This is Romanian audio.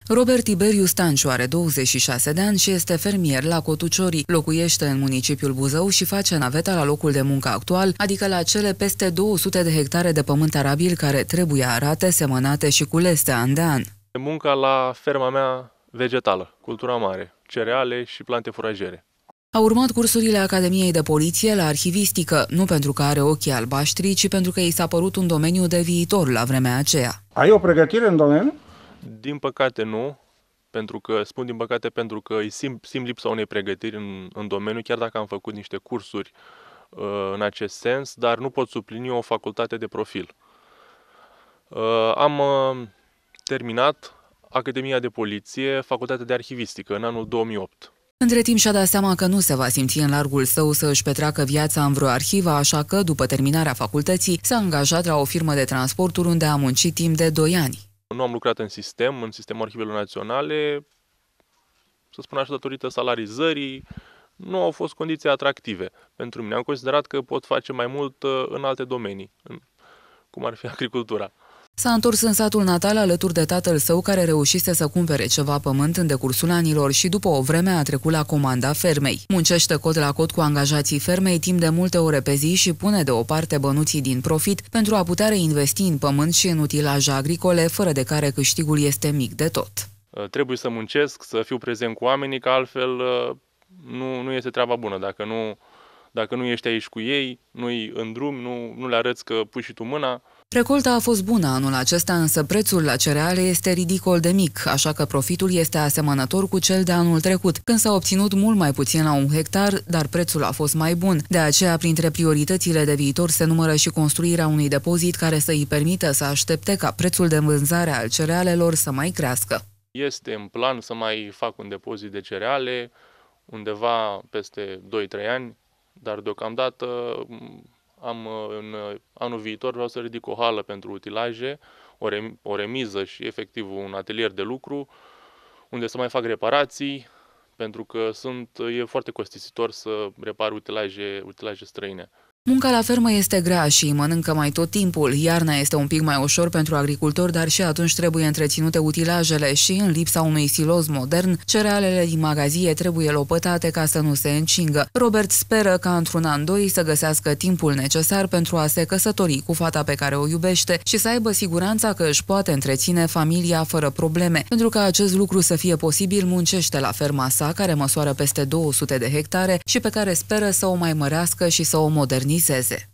Robert Tiberiu Stanciu are 26 de ani și este fermier la Cotuciorii. Locuiește în municipiul Buzău și face naveta la locul de muncă actual, adică la cele peste 200 de hectare de pământ arabil care trebuie arate, semănate și culese an de an. Munca la ferma mea vegetală, cultura mare, cereale și plante furajere. A urmat cursurile Academiei de Poliție la arhivistică, nu pentru că are ochii albaștri, ci pentru că i s-a părut un domeniu de viitor la vremea aceea. Ai o pregătire în domeniu? Din păcate nu, spun din păcate pentru că îi simt lipsa unei pregătiri în domeniu, chiar dacă am făcut niște cursuri în acest sens, dar nu pot suplini o facultate de profil. Am terminat Academia de Poliție, Facultatea de Arhivistică, în anul 2008. Între timp și-a dat seama că nu se va simți în largul său să își petreacă viața în vreo arhivă, așa că, după terminarea facultății, s-a angajat la o firmă de transporturi unde a muncit timp de 2 ani. Nu am lucrat în sistemul Arhivelor Naționale, să spun așa, datorită salarizării, nu au fost condiții atractive pentru mine. Am considerat că pot face mai mult în alte domenii, cum ar fi agricultura. S-a întors în satul natal alături de tatăl său, care reușise să cumpere ceva pământ în decursul anilor și după o vreme a trecut la comanda fermei. Muncește cot la cot cu angajații fermei timp de multe ore pe zi și pune deoparte bănuții din profit pentru a putea reinvesti în pământ și în utilaje agricole, fără de care câștigul este mic de tot. Trebuie să muncesc, să fiu prezent cu oamenii, că altfel nu este treaba bună. Dacă nu ești aici cu ei, nu-i în drum, nu le arăți că pui și tu mâna. Recolta a fost bună anul acesta, însă prețul la cereale este ridicol de mic, așa că profitul este asemănător cu cel de anul trecut, când s-a obținut mult mai puțin la un hectar, dar prețul a fost mai bun. De aceea, printre prioritățile de viitor se numără și construirea unui depozit care să îi permită să aștepte ca prețul de vânzare al cerealelor să mai crească. Este în plan să mai fac un depozit de cereale undeva peste 2-3 ani, dar deocamdată în anul viitor vreau să ridic o hală pentru utilaje, o remiză și efectiv un atelier de lucru unde să mai fac reparații, pentru că e foarte costisitor să repar utilaje străine. Munca la fermă este grea și îi mănâncă mai tot timpul. Iarna este un pic mai ușor pentru agricultori, dar și atunci trebuie întreținute utilajele și, în lipsa unui siloz modern, cerealele din magazie trebuie lopătate ca să nu se încingă. Robert speră ca într-un an, 2 să găsească timpul necesar pentru a se căsători cu fata pe care o iubește și să aibă siguranța că își poate întreține familia fără probleme. Pentru ca acest lucru să fie posibil, muncește la ferma sa, care măsoară peste 200 de hectare și pe care speră să o mai mărească și să o modernizeze.